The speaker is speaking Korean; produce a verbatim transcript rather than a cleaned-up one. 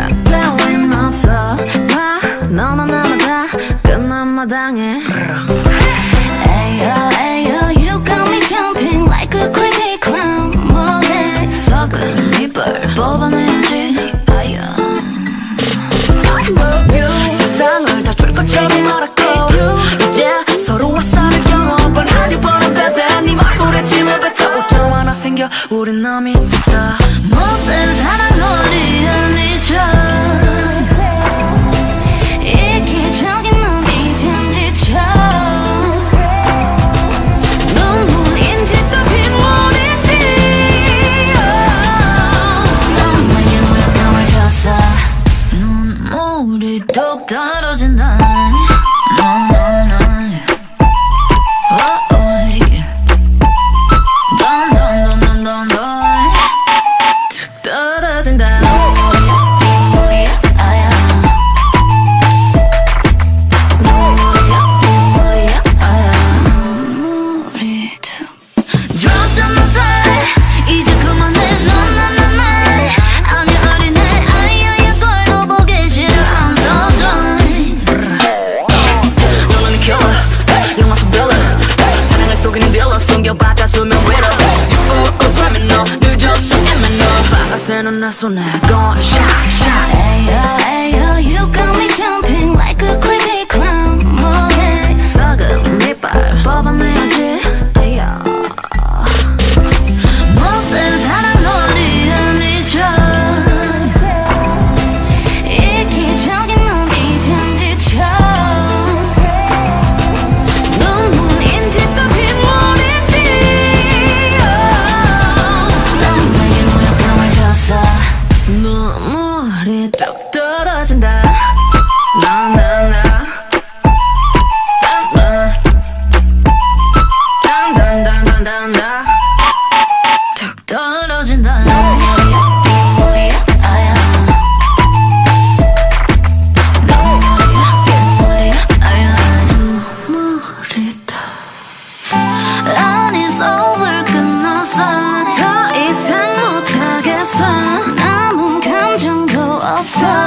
따윈 없어 봐 너나 나나 다 끝난 마당에 Ayo ayo you got me jumping like a crazy crown 뭐해 썩은 이불 뽑아내야지 아야 I love you 세상을 다 줄 것처럼 말았고 이제 서로 화살을 겨눠 뻔하디 뻔한데 네 말불에 침을 뱉어 오점 하나 생겨 우린 남이 됐다 못된 사랑 놀이에 미쳐 이기적인 놈 이젠 지쳐 눈물인지 또 빗물인지 넌 내게 모욕감을 줬어 눈물이 뚝 떨어진다 새는 내 손에 gone shot shot Ayo ayo you got me jumping like a crazy crown 뭐해 썩은 이빨 뽑아내야지 Ayo 못된 사랑 놀이에 미쳐 이기적인 놈 이젠 지쳐 눈물인지 또 빗물인지 눈물이 뚝 떨어진다 나나나 단단단단단단 뚝 떨어진다 눈물이 아야 눈물이 아야 눈물이 다 아니 over 끝났어 더 이상 못하겠어 남은 감정도 없어